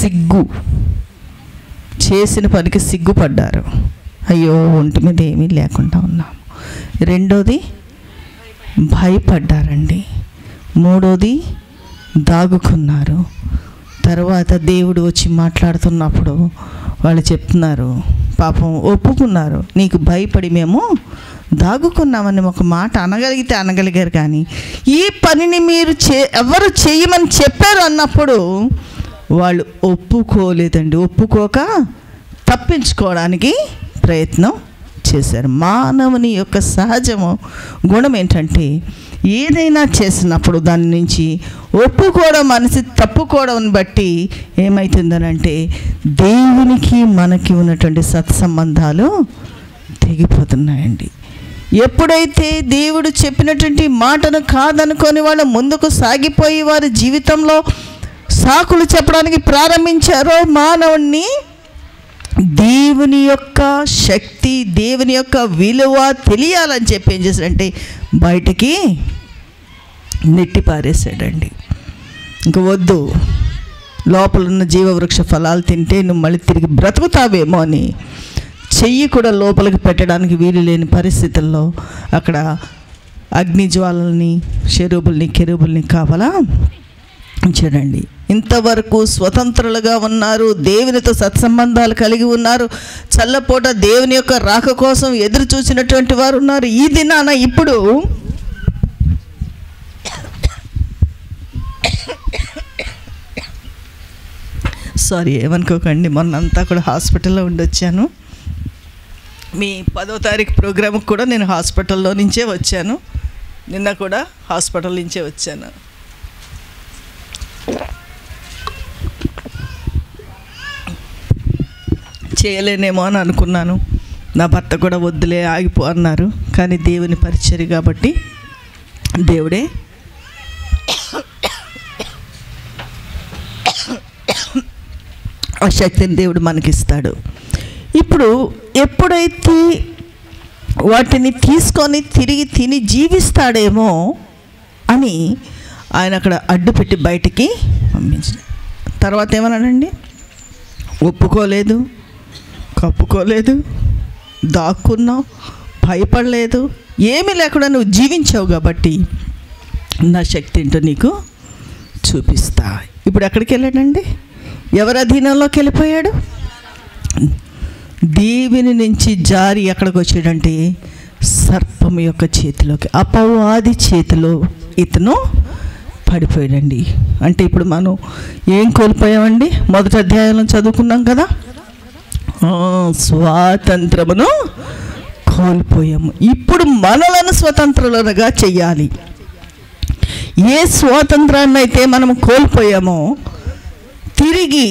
చేసిన పనికి సిగ్గుపడ్డారు. అయ్యో ఒంటి మీద ఏమీ లేకుండా ఉన్నాము. రెండోది భయపడ్డారండి. మూడోది దాగుకున్నారు. తర్వాత దేవుడు వచ్చి మాట్లాడుతున్నప్పుడు వాళ్ళు చెప్తున్నారు, పాపం ఒప్పుకున్నారు, నీకు భయపడి మేము దాగుకున్నామని ఒక మాట అనగలిగితే అనగలిగారు. కానీ ఈ పనిని మీరు ఎవరు చేయమని చెప్పారు అన్నప్పుడు వాళ్ళు ఒప్పుకోలేదండి. ఒప్పుకోక తప్పించుకోవడానికి ప్రయత్నం చేశారు. మానవుని యొక్క సహజము గుణం ఏంటంటే ఏదైనా చేసినప్పుడు దాని నుంచి ఒప్పుకోవడం, మనిషి తప్పుకోవడం బట్టి ఏమవుతుందనంటే దేవునికి మనకి ఉన్నటువంటి సత్సంబంధాలు తెగిపోతున్నాయండి. ఎప్పుడైతే దేవుడు చెప్పినటువంటి మాటను కాదనుకొని వాళ్ళు ముందుకు సాగిపోయి వారి జీవితంలో సాకులు చెప్పడానికి ప్రారంభించారో, మానవుణ్ణి దేవుని యొక్క శక్తి, దేవుని యొక్క విలువ తెలియాలని చెప్పి ఏం చేశాడంటే బయటికి నెట్టి పారేసాడండి. ఇంక వద్దు, లోపల ఉన్న జీవవృక్ష ఫలాలు తింటే నువ్వు మళ్ళీ తిరిగి బ్రతుకుతావేమో అని చెయ్యి కూడా లోపలికి పెట్టడానికి వీలు లేని పరిస్థితుల్లో అక్కడ అగ్నిజ్వాలల్ని, కెరూబుల్ని కావాలా చూడండి. ఇంతవరకు స్వతంత్రులుగా ఉన్నారు, దేవునితో సత్సంబంధాలు కలిగి ఉన్నారు, చల్లపూట దేవుని యొక్క రాక కోసం ఎదురు చూసినటువంటి వారు ఉన్నారు. ఈ దినాన ఇప్పుడు ఏమనుకోకండి, మొన్నంతా కూడా హాస్పిటల్లో ఉండొచ్చాను. మీ 10వ తారీఖు ప్రోగ్రామ్కి కూడా నేను హాస్పిటల్లో నుంచే వచ్చాను. నిన్న కూడా హాస్పిటల్ నుంచే వచ్చాను. చేయలేనేమో అని అనుకున్నాను. నా భర్త కూడా వద్దులే ఆగిపో అన్నారు. కానీ దేవుని పరిచర్య కాబట్టి దేవుడే ఆ శక్తిని దేవుడు మనకిస్తాడు. ఇప్పుడు ఎప్పుడైతే వాటిని తీసుకొని తిరిగి తిని జీవిస్తాడేమో అని ఆయన అక్కడ అడ్డుపెట్టి బయటికి పంపించిన తర్వాత ఏమన్నాడండి? ఒప్పుకోలేదు, కప్పుకోలేదు, దాక్కున్నావు, భయపడలేదు, ఏమీ లేకుండా నువ్వు జీవించావు కాబట్టి నా శక్తి ఏంటో నీకు చూపిస్తా. ఇప్పుడు ఎక్కడికి వెళ్ళాడండి? ఎవరి అధీనంలోకి వెళ్ళిపోయాడు? దేవుని నుంచి జారి ఎక్కడికి వచ్చాడంటే సర్పం యొక్క చేతిలోకి, అపవాది చేతిలో ఇతను పడిపోయాడండి. అంటే ఇప్పుడు మనం ఏం కోల్పోయామండి? మొదటి అధ్యాయంలో చదువుకున్నాం కదా, స్వాతంత్రమును కోల్పోయాము. ఇప్పుడు మనలను స్వతంత్రులుగా చెయ్యాలి. ఏ స్వాతంత్రాన్ని అయితే మనం కోల్పోయామో తిరిగి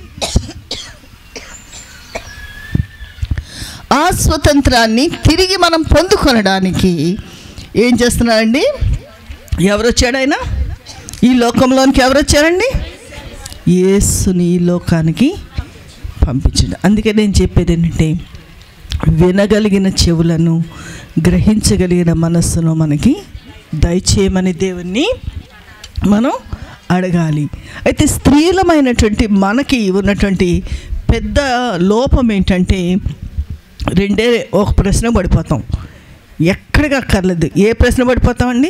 ఆ స్వతంత్రాన్ని తిరిగి మనం పొందుకొనడానికి ఏం చేస్తున్నారండి? ఎవరు వచ్చాడైనా ఈ లోకంలోనికి? ఎవరు వచ్చారండి? యేసుని ఈ లోకానికి పంపించాడు. అందుకే నేను చెప్పేది ఏంటంటే వినగలిగిన చెవులను, గ్రహించగలిగిన మనస్సును మనకి దయచేయమని దేవుణ్ణి మనం అడగాలి. అయితే స్త్రీలమైనటువంటి మనకి ఉన్నటువంటి పెద్ద లోపం ఏంటంటే ఒక ప్రశ్న పడిపోతాం. ఎక్కడికి అక్కర్లేదు, ఏ ప్రశ్న పడిపోతామండి?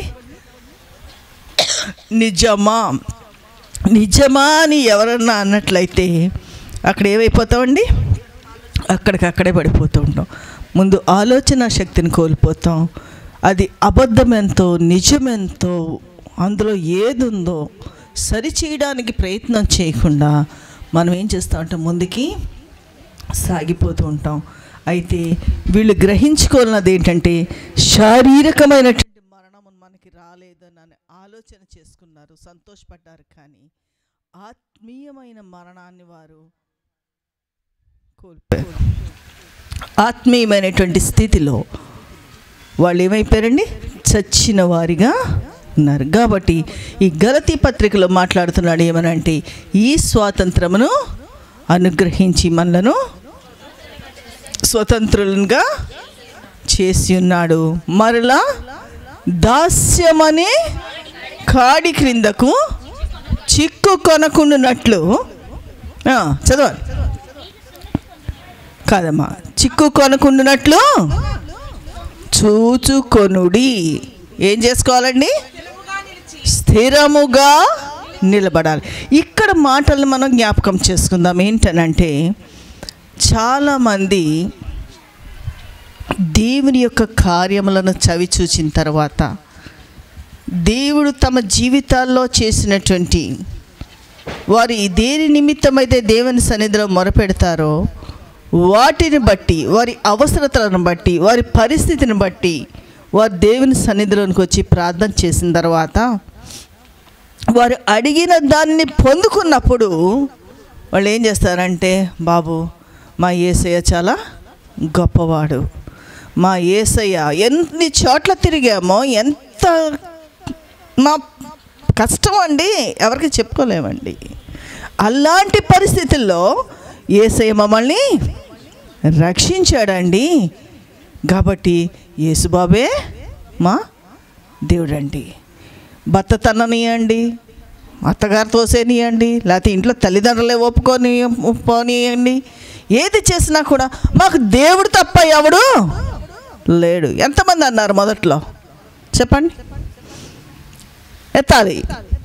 నిజమా అని ఎవరన్నా అన్నట్లయితే అక్కడ ఏమైపోతామండి? అక్కడికక్కడే పడిపోతూ ఉంటాం. ముందు ఆలోచన శక్తిని కోల్పోతాం. అది అబద్ధమెంతో నిజమెంతో అందులో ఏదుందో సరిచేయడానికి ప్రయత్నం చేయకుండా మనం ఏం చేస్తామంటే ముందుకి సాగిపోతూ ఉంటాం. అయితే వీళ్ళు గ్రహించుకోవాలన్నది ఏంటంటే శారీరకమైనటువంటి మరణం మనకి రాలేదని ఆలోచన చేసుకున్నారు, సంతోషపడ్డారు. కానీ ఆత్మీయమైన మరణాన్ని వారు కోల్పోయారు. ఆత్మీయమైనటువంటి స్థితిలో వాళ్ళు ఏమైపోయారండి? చచ్చిన వారిగా ఉన్నారు. కాబట్టి ఈ గలతీ పత్రికలో మాట్లాడుతున్నాడు ఏమనంటే ఈ స్వాతంత్రమును అనుగ్రహించి మనలను స్వతంత్రులుగా చేసి ఉన్నాడు. మరలా దాస్యమనే కాడి క్రిందకు చిక్కు కొనకుండానట్లు చదవాలి కాదమ్మా. చిక్కు కొనుకుంటున్నట్లు చూచుకొనుడి. ఏం చేసుకోవాలండి? స్థిరముగా నిలబడాలి. ఇక్కడ మాటలను మనం జ్ఞాపకం చేసుకుందాం. ఏంటనంటే చాలామంది దేవుని యొక్క కార్యములను చవి చూచిన తర్వాత దేవుడు తమ జీవితాల్లో చేసినటువంటి వారు దేని నిమిత్తమైతే దేవుని సన్నిధిలో మొరపెడతారో వాటిని బట్టి, వారి అవసరతలను బట్టి, వారి పరిస్థితిని బట్టి వారు దేవుని సన్నిధిలోనికి వచ్చి ప్రార్థన చేసిన తర్వాత వారు అడిగిన దాన్ని పొందుకున్నప్పుడు వాళ్ళు ఏం చేస్తారంటే, బాబు మా యేసయ్య చాలా గొప్పవాడు, మా యేసయ్య ఎన్ని చోట్ల తిరిగామో, ఎంత మా కష్టం అండి, ఎవరికి చెప్పుకోలేమండి. అలాంటి పరిస్థితుల్లో యేసయ్య మమ్మల్ని రక్షించాడండి, కాబట్టి యేసుబాబే మా దేవుడండి. భర్త తననియండి, అత్తగారు తోసేనియండి, లేకపోతే ఇంట్లో తల్లిదండ్రులే ఒప్పుకోనియండి, ఏది చేసినా కూడా మాకు దేవుడు తప్ప ఎవడు లేడు. ఎంతమంది అన్నారు మొదట్లో? చెప్పండి, ఎత్తాలి.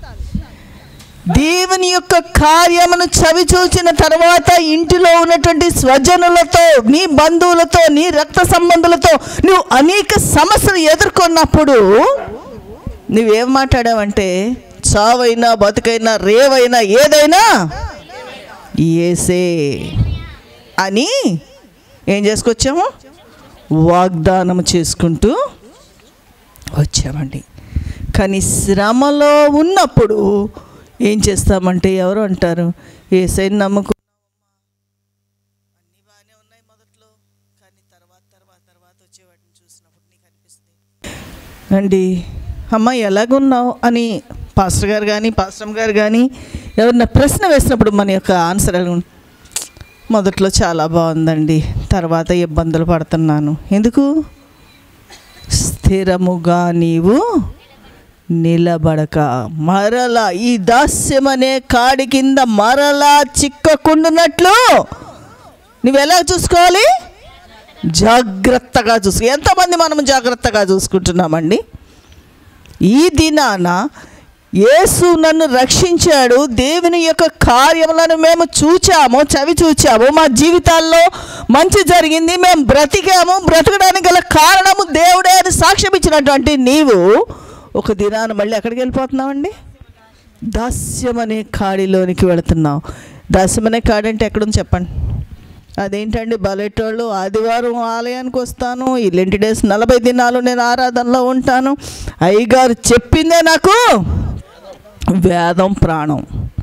దేవుని యొక్క కార్యమును చవి చూచిన తర్వాత ఇంటిలో ఉన్నటువంటి స్వజనులతో, నీ బంధువులతో, నీ రక్త సంబంధులతో నువ్వు అనేక సమస్యలు ఎదుర్కొన్నప్పుడు నువ్వేం మాట్లాడావంటే, చావైనా బతుకైనా రేవైనా ఏదైనా యేసే అని ఏం చేసుకొచ్చాము? వాగ్దానం చేసుకుంటూ వచ్చామండి. కానీ శ్రమలో ఉన్నప్పుడు ఏం చేస్తామంటే, ఎవరు అంటారు, యేసయ్యని నమ్ముకు అన్నీ బాగానే ఉన్నాయి మొదట్లో, కానీ తర్వాత వచ్చే వాటిని చూసినప్పుడు నీకు అనిపిస్తుంది అండి, అమ్మ ఎలాగున్నావు అని పాస్టర్ గారు కానీ పాస్టర్ గారు కానీ ఎవరన్నా ప్రశ్న వేసినప్పుడు మన యొక్క ఆన్సర్ ఎలా మొదట్లో చాలా బాగుందండి, తర్వాత ఇబ్బందులు పడుతున్నాను. ఎందుకు? స్థిరముగా నీవు నిలబడక మరలా ఈ దాస్యమనే కాడి కింద మరలా చిక్కకుండునట్లు నువ్వు ఎలా చూసుకోవాలి? జాగ్రత్తగా చూసుకో. ఎంతమంది మనం జాగ్రత్తగా చూసుకుంటున్నామండి? ఈ దినాన యేసు నన్ను రక్షించాడు, దేవుని యొక్క కార్యములను మేము చవి చూచాము, మా జీవితాల్లో మంచి జరిగింది, మేము బ్రతికాము, బ్రతకడానికి గల కారణము దేవుడే అని సాక్ష్యం ఇచ్చినటువంటి నీవు ఒక దినాన మళ్ళీ ఎక్కడికి వెళ్ళిపోతున్నావండి? దాస్యం అనే కాడిలోనికి వెళుతున్నావు. దాస్యం అనే కాడి అంటే ఎక్కడుంది చెప్పండి? అదేంటండి, బలెట్టోళ్ళు ఆదివారం ఆలయానికి వస్తాను, ఈ లెంటి డేస్ 40 దినాలు నేను ఆరాధనలో ఉంటాను, అయ్యగారు చెప్పిందే నాకు వేదం ప్రాణం,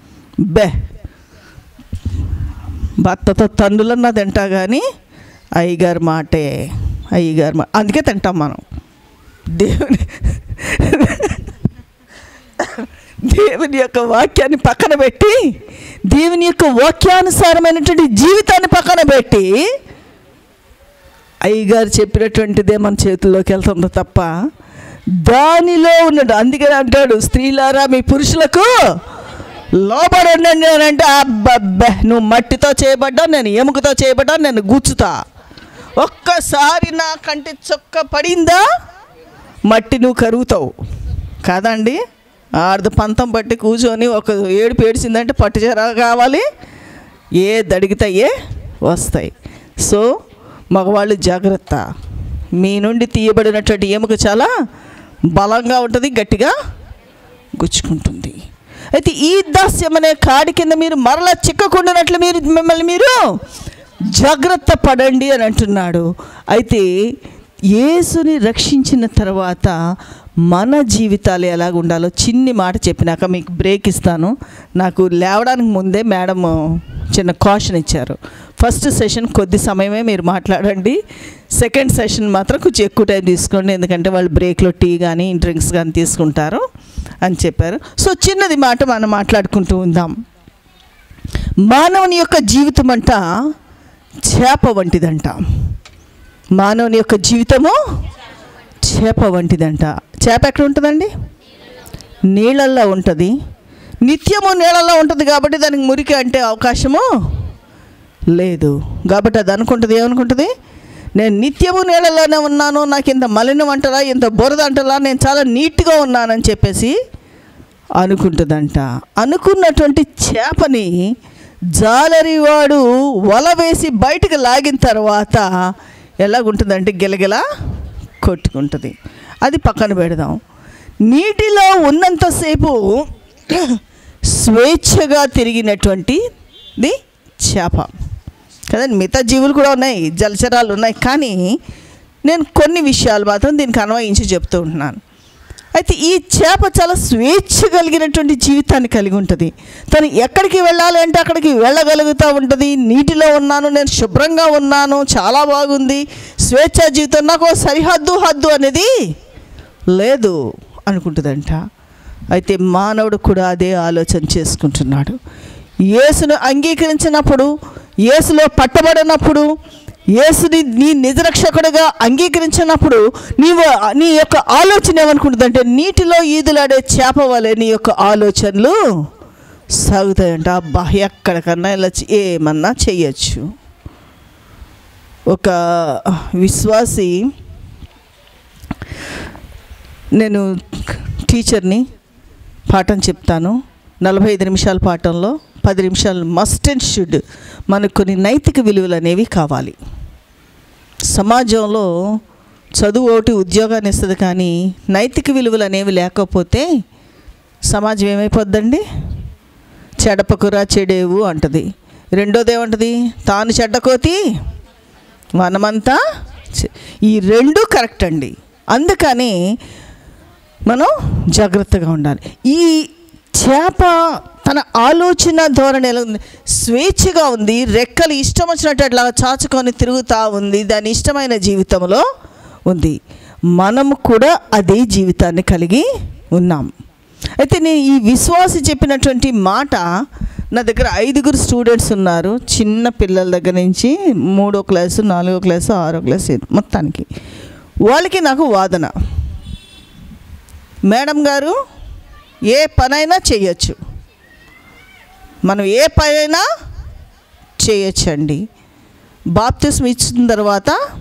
భర్తతో తండ్రులన్నా తింటా కానీ అయ్యగారి మాటే అందుకే తింటాం మనం. దేవుని యొక్క వాక్యాన్ని పక్కన పెట్టి, దేవుని యొక్క వాక్యానుసారమైనటువంటి జీవితాన్ని పక్కన పెట్టి అయ్యగారు చెప్పినటువంటిదే మన చేతుల్లోకి వెళ్తుందో తప్ప దానిలో ఉన్నాడు. అందుకని అంటాడు, స్త్రీలారా మీ పురుషులకు లోబడండి అని అంటే, అబ్బబ్బే నువ్వు మట్టితో చేయబడ్డావు, నేను ఎముకతో చేయబడ్డాను, నేను గుచ్చుతా. ఒక్కసారి నా కంటి చొక్క పడిందా మట్టి నువ్వు కరుగుతావు కాదండి. ఆడది పంతం పట్టి కూర్చొని ఒక ఏడుపు ఏడిచిందంటే పట్టుచీర కావాలి, ఏ దడిగితాయే వస్తాయి. సో మగవాళ్ళు జాగ్రత్త, మీ నుండి తీయబడినటువంటి ఎముక చాలా బలంగా ఉంటుంది, గట్టిగా గుచ్చుకుంటుంది. అయితే ఈ దాస్యం అనే కాడి కింద మీరు మరలా చిక్కకుండానట్లు మిమ్మల్ని మీరు జాగ్రత్త పడండి అని అంటున్నాడు. అయితే యేసుని రక్షించిన తర్వాత మన జీవితాలు ఎలాగ ఉండాలో చిన్ని మాట చెప్పినాక మీకు బ్రేక్ ఇస్తాను. నాకు లేవడానికి ముందే మేడం చిన్న కాషన్ ఇచ్చారు. ఫస్ట్ సెషన్ కొద్ది సమయమే మీరు మాట్లాడండి, సెకండ్ సెషన్ మాత్రం కొంచెం ఎక్కువ టైం తీసుకోండి, ఎందుకంటే వాళ్ళు బ్రేక్లో టీ కానీ డ్రింక్స్ కానీ తీసుకుంటారు అని చెప్పారు. సో చిన్నది మాట మనం మాట్లాడుకుంటూ ఉందాం. మానవుని యొక్క జీవితం అంట చేప వంటిదంట. మానవుని యొక్క జీవితము చేప వంటిదంట. చేప ఎక్కడ ఉంటుందండి? నీళ్ళల్లో ఉంటుంది. నిత్యము నీళ్ళలో ఉంటుంది కాబట్టి దానికి మురికి అంటే అవకాశము లేదు. కాబట్టి అది అనుకుంటుంది, ఏమనుకుంటుంది, నేను నిత్యము నీళ్ళలోనే ఉన్నాను, నాకు ఇంత మలినం అంటలా, ఇంత బురద అంటలా, నేను చాలా నీట్గా ఉన్నానని చెప్పేసి అనుకుంటుందంట. అనుకున్నటువంటి చేపని జాలరివాడు వల వేసి బయటకు లాగిన తర్వాత ఎలాగుంటుందంటే గిలగిల కొట్టుకుంటుంది. అది పక్కన పెడదాం. నీటిలో ఉన్నంతసేపు స్వేచ్ఛగా తిరిగినటువంటిది చేప కదండి. మిగతా జీవులు కూడా ఉన్నాయి, జలచరాలు ఉన్నాయి, కానీ నేను కొన్ని విషయాలు మాత్రం దీనికి అన్వయించి చెప్తూ ఉంటున్నాను. అయితే ఈ చేప చాలా స్వేచ్ఛ కలిగినటువంటి జీవితాన్ని కలిగి ఉంటుంది. తను ఎక్కడికి వెళ్ళాలి అంటే అక్కడికి వెళ్ళగలుగుతూ ఉంటుంది. నీటిలో ఉన్నాను, నేను శుభ్రంగా ఉన్నాను, చాలా బాగుంది, స్వేచ్ఛా జీవితం, నాకు హద్దు అనేది లేదు అనుకుంటుందంట. అయితే మానవుడు కూడా అదే ఆలోచన చేసుకుంటున్నాడు. యేసును అంగీకరించినప్పుడు, యేసులో పట్టబడినప్పుడు, యేసుని నీ నిజరక్షకుడిగా అంగీకరించినప్పుడు నీ యొక్క ఆలోచన ఏమనుకుంటుందంటే నీటిలో ఈదులాడే చేప వలె నీ యొక్క ఆలోచనలు సాగుతాయంట. అబ్బా, ఎక్కడికన్నా ఇలా ఏమన్నా చెయ్యొచ్చు. ఒక విశ్వాసి, నేను టీచర్ని, పాఠం చెప్తాను. 45 నిమిషాల పాఠంలో 10 నిమిషాలు మస్ట్ అండ్ షుడ్ మనకు కొన్ని నైతిక విలువలు అనేవి కావాలి. సమాజంలో చదువు ఒకటి ఉద్యోగాన్ని ఇస్తుంది, కానీ నైతిక విలువలు అనేవి లేకపోతే సమాజం ఏమైపోద్దండి? చెడపకురా చెడేవు అంటది. రెండోది ఏమంటది? తాను చెడ్డకోతి మనమంతా. ఈ రెండు కరెక్ట్ అండి. అందుకని మనం జాగ్రత్తగా ఉండాలి. ఈ చేప తన ఆలోచన ధోరణి ఎలా ఉంది? స్వేచ్ఛగా ఉంది, రెక్కలు ఇష్టం వచ్చినట్టు అట్లా చాచుకొని తిరుగుతూ ఉంది, దాని ఇష్టమైన జీవితంలో ఉంది. మనము కూడా అదే జీవితాన్ని కలిగి ఉన్నాం. అయితే నేను ఈ విశ్వాసి చెప్పినటువంటి మాట, నా దగ్గర 5 స్టూడెంట్స్ ఉన్నారు, చిన్న పిల్లల దగ్గర నుంచి 3వ క్లాసు, 4వ క్లాసు, 6వ క్లాసు, మొత్తానికి వాళ్ళకి నాకు వాదన, మేడం గారు ఏ పనైనా చేయొచ్చు, మనం ఏ పనైనా చేయొచ్చండి. బాప్తిస్మం ఇచ్చిన తర్వాత